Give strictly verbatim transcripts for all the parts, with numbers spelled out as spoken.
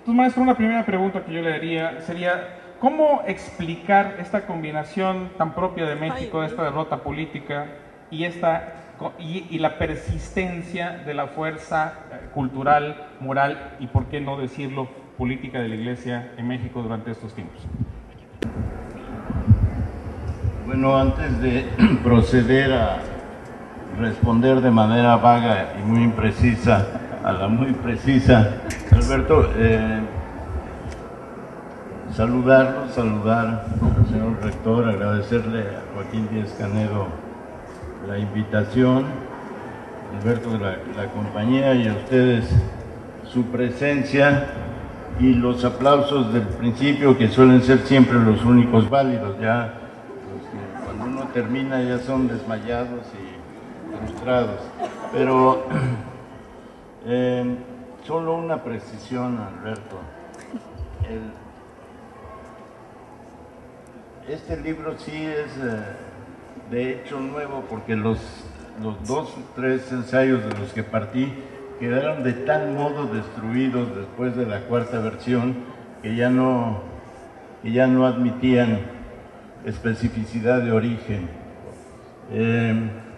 Entonces, maestro, una primera pregunta que yo le haría sería, ¿cómo explicar esta combinación tan propia de México, esta derrota política y, esta, y, y la persistencia de la fuerza cultural, moral y, por qué no decirlo, política de la Iglesia en México durante estos tiempos? Bueno, antes de proceder a responder de manera vaga y muy imprecisa a la muy precisa, Alberto, eh, saludarlo, saludar al señor rector, agradecerle a Joaquín Díaz Canedo la invitación, Alberto, la, la compañía, y a ustedes su presencia y los aplausos del principio, que suelen ser siempre los únicos válidos. Ya los que cuando uno termina ya son desmayados y frustrados. Pero eh, solo una precisión, Alberto. El, este libro sí es eh, de hecho nuevo, porque los, los dos o tres ensayos de los que partí quedaron de tal modo destruidos después de la cuarta versión que ya no, que ya no admitían especificidad de origen. Eh,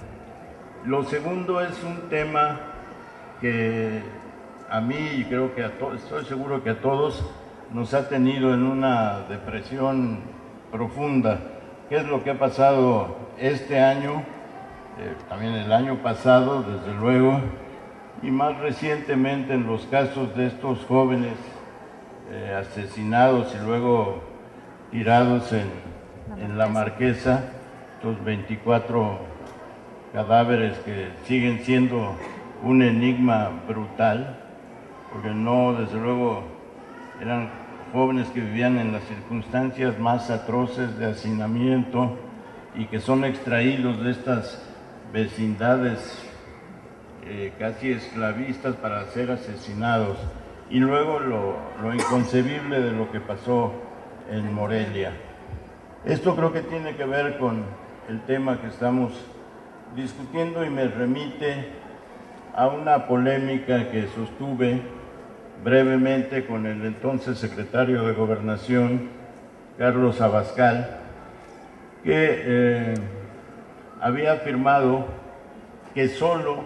lo segundo es un tema que a mí, y creo que a todos, estoy seguro que a todos, nos ha tenido en una depresión profunda. ¿Qué es lo que ha pasado este año? Eh, también el año pasado, desde luego, y más recientemente en los casos de estos jóvenes eh, asesinados y luego tirados en, en la Marquesa, estos veinticuatro cadáveres que siguen siendo un enigma brutal, porque no, desde luego, eran jóvenes que vivían en las circunstancias más atroces de hacinamiento y que son extraídos de estas vecindades eh, casi esclavistas para ser asesinados. Y luego lo, lo inconcebible de lo que pasó en Morelia. Esto creo que tiene que ver con el tema que estamos discutiendo y me remite a una polémica que sostuve brevemente con el entonces secretario de Gobernación, Carlos Abascal, que eh, había afirmado que solo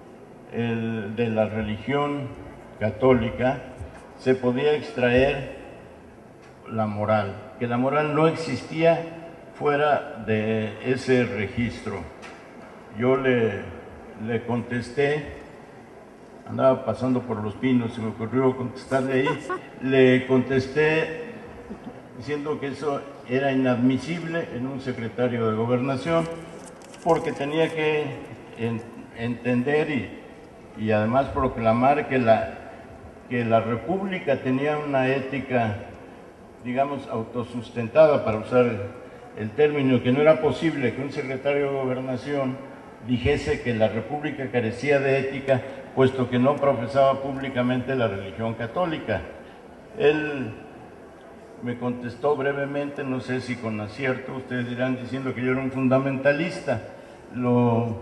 el, de la religión católica se podía extraer la moral, que la moral no existía fuera de ese registro. Yo le, le contesté, andaba pasando por Los Pinos, se me ocurrió contestarle ahí, le contesté diciendo que eso era inadmisible en un secretario de Gobernación, porque tenía que en, entender y, y además proclamar que la, que la República tenía una ética, digamos, autosustentada, para usar el, el término, que no era posible que un secretario de Gobernación dijese que la República carecía de ética, puesto que no profesaba públicamente la religión católica. Él me contestó brevemente, no sé si con acierto, ustedes dirán, diciendo que yo era un fundamentalista. Lo,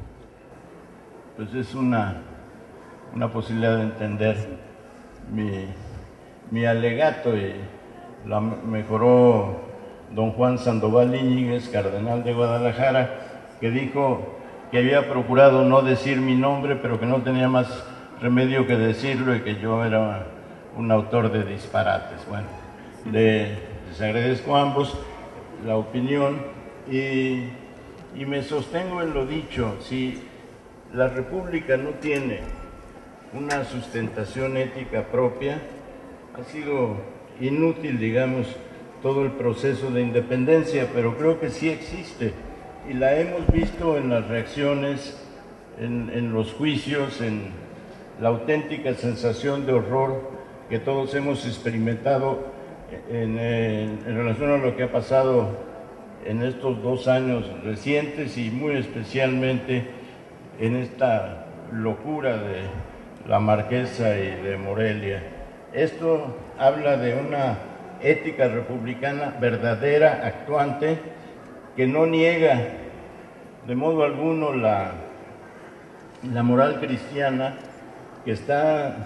pues es una, una posibilidad de entender mi, mi alegato, y la mejoró don Juan Sandoval Íñiguez, cardenal de Guadalajara, que dijo que había procurado no decir mi nombre, pero que no tenía más remedio que decirlo y que yo era un autor de disparates. Bueno, le, les agradezco a ambos la opinión y, y me sostengo en lo dicho. Si la República no tiene una sustentación ética propia, ha sido inútil, digamos, todo el proceso de independencia, pero creo que sí existe. Y la hemos visto en las reacciones, en, en los juicios, en la auténtica sensación de horror que todos hemos experimentado en, en, en relación a lo que ha pasado en estos dos años recientes y muy especialmente en esta locura de la Marquesa y de Morelia. Esto habla de una ética republicana verdadera, actuante, que no niega de modo alguno la, la moral cristiana, que está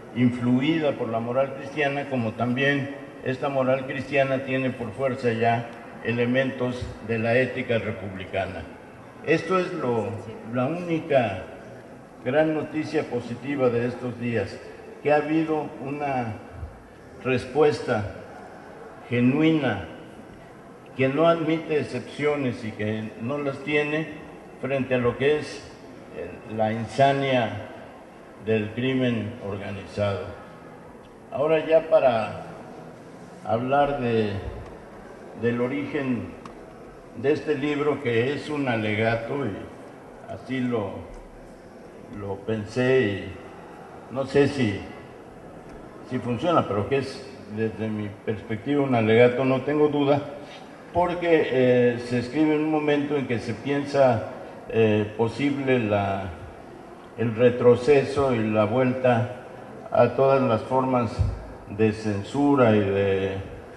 influida por la moral cristiana, como también esta moral cristiana tiene por fuerza ya elementos de la ética republicana. Esto es lo, la única gran noticia positiva de estos días, que ha habido una respuesta genuina, que no admite excepciones y que no las tiene frente a lo que es la insania del crimen organizado. Ahora ya para hablar de, del origen de este libro, que es un alegato, y así lo, lo pensé, y no sé si, si funciona, pero que es desde mi perspectiva un alegato, no tengo duda, porque eh, se escribe en un momento en que se piensa eh, posible la, el retroceso y la vuelta a todas las formas de censura y de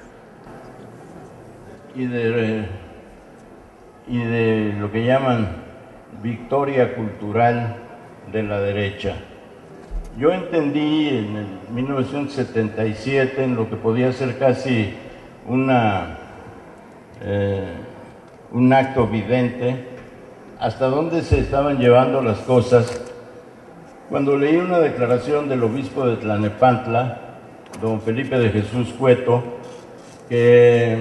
y de y de lo que llaman victoria cultural de la derecha. Yo entendí en el mil novecientos setenta y siete, en lo que podía ser casi una eh, un acto vidente, hasta dónde se estaban llevando las cosas, cuando leí una declaración del obispo de Tlalnepantla, don Felipe de Jesús Cueto, que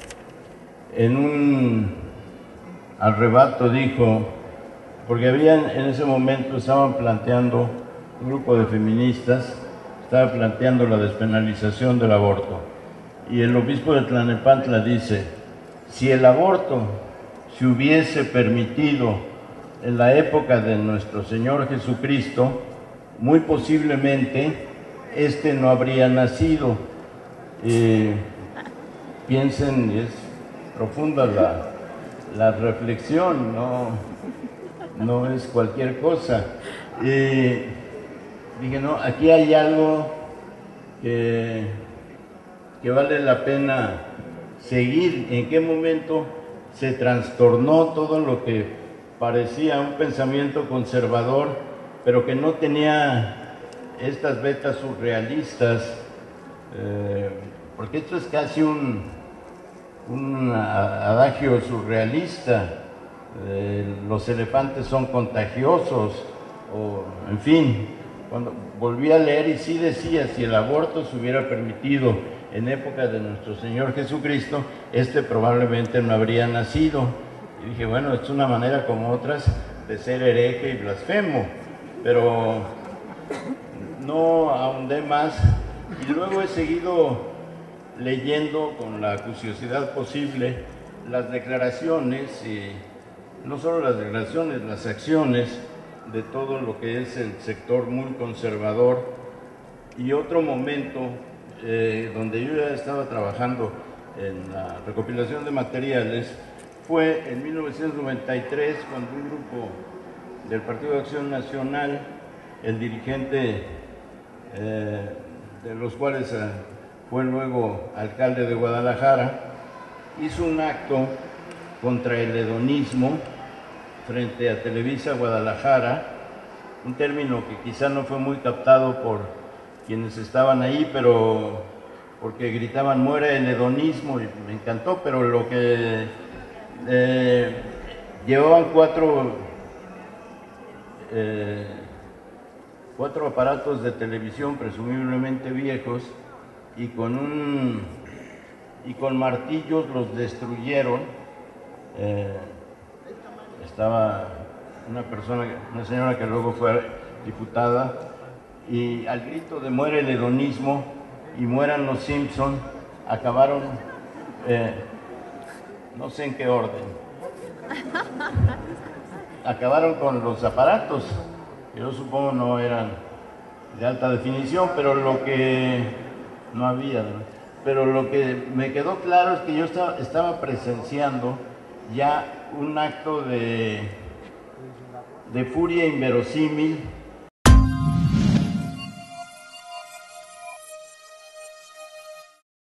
en un arrebato dijo, porque habían en ese momento, estaban planteando, un grupo de feministas estaba planteando la despenalización del aborto, y el obispo de Tlalnepantla dice: si el aborto se hubiese permitido en la época de nuestro Señor Jesucristo, muy posiblemente este no habría nacido. Eh, piensen, es profunda la, la reflexión, no, no es cualquier cosa. Eh, dije, no, aquí hay algo que, que vale la pena seguir. ¿En qué momento se trastornó todo lo que parecía un pensamiento conservador, pero que no tenía estas vetas surrealistas? Eh, porque esto es casi un, un adagio surrealista. Eh, los elefantes son contagiosos, o en fin. Cuando volví a leer, y sí decía, si el aborto se hubiera permitido en época de nuestro Señor Jesucristo, este probablemente no habría nacido. Y dije, bueno, es una manera como otras de ser hereje y blasfemo, pero no ahondé más. Y luego he seguido leyendo con la curiosidad posible las declaraciones, y no solo las declaraciones, las acciones de todo lo que es el sector muy conservador. Y otro momento eh, donde yo ya estaba trabajando en la recopilación de materiales fue en mil novecientos noventa y tres, cuando un grupo del Partido de Acción Nacional, el dirigente eh, de los cuales eh, fue luego alcalde de Guadalajara, hizo un acto contra el hedonismo frente a Televisa Guadalajara, un término que quizá no fue muy captado por quienes estaban ahí, pero porque gritaban muera el hedonismo, y me encantó, pero lo que eh, llevaban cuatro eh, cuatro aparatos de televisión presumiblemente viejos, y con un y con martillos los destruyeron. Eh, estaba una persona, una señora que luego fue diputada, y al grito de muere el hedonismo y mueran los Simpson, acabaron, eh, no sé en qué orden, acabaron con los aparatos, que yo supongo no eran de alta definición, pero lo que no había, pero lo que me quedó claro es que yo estaba, estaba presenciando ya un acto de, de furia inverosímil